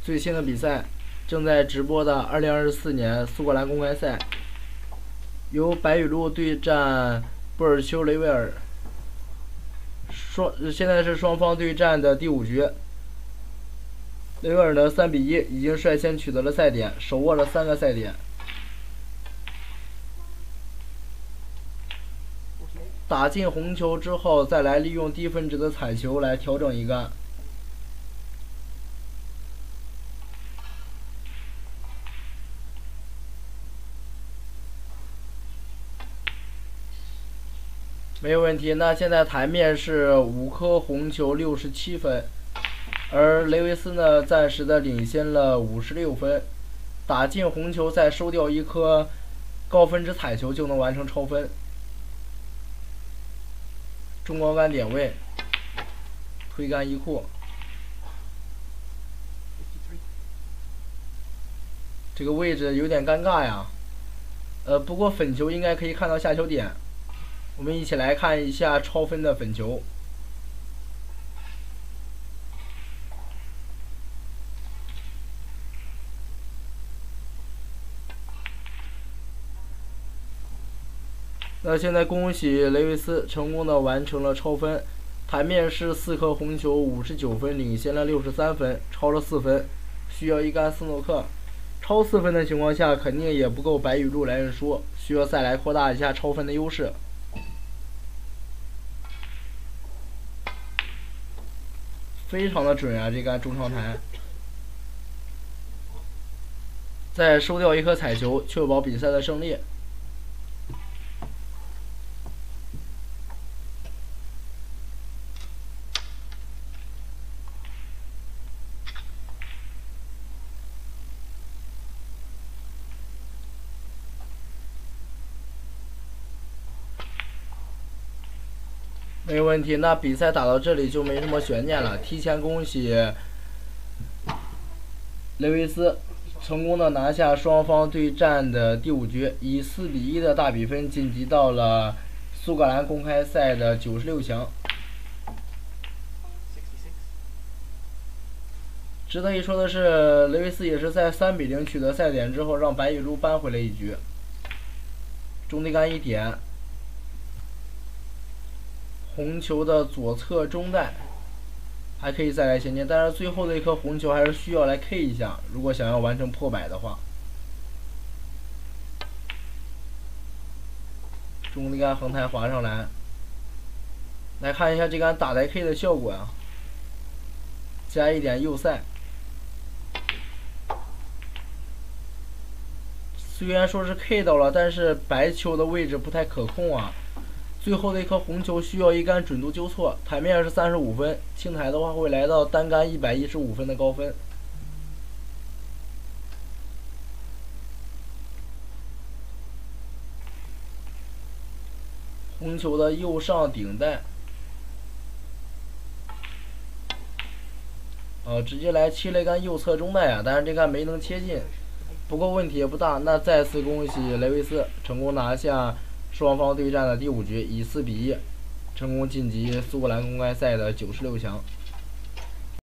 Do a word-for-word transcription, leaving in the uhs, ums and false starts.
最新的比赛，正在直播的二零二四年苏格兰公开赛，由白羽鹿对战布尔丘雷维尔。双现在是双方对战的第五局。雷维尔呢三比一已经率先取得了赛点，手握了三个赛点。打进红球之后，再来利用低分值的彩球来调整一杆。没有问题。那现在台面是五颗红球，六十七分，而雷维斯呢暂时的领先了五十六分。打进红球，再收掉一颗高分值彩球就能完成超分。中高杆点位，推杆一库。这个位置有点尴尬呀。呃，不过粉球应该可以看到下球点。我们一起来看一下超分的粉球。那现在恭喜雷维斯成功的完成了超分，台面是四颗红球，五十九分，领先了六十三分，超了四分，需要一杆斯诺克。超四分的情况下，肯定也不够白羽鹿来认输，需要再来扩大一下超分的优势。非常的准啊，这杆中长台。再收掉一颗彩球，确保比赛的胜利。没有问题，那比赛打到这里就没什么悬念了。提前恭喜雷维斯成功的拿下双方对战的第五局，以四比一的大比分晋级到了苏格兰公开赛的九十六强。值得一说的是，雷维斯也是在三比零取得赛点之后，让白羽鹿扳回了一局。中低杆一点。红球的左侧中带，还可以再来衔接，但是最后的一颗红球还是需要来 K 一下，如果想要完成破百的话。中低杆横台滑上来，来看一下这杆打来 K 的效果啊，加一点右塞。虽然说是 K 到了，但是白球的位置不太可控啊。最后的一颗红球需要一杆准度纠错，台面是三十五分，清台的话会来到单杆一百一十五分的高分。红球的右上顶带，呃，直接来切了一杆右侧中带啊，但是这杆没能切进，不过问题也不大。那再次恭喜雷维斯成功拿下双方对战的第五局，以四比一成功晋级苏格兰公开赛的九十六强。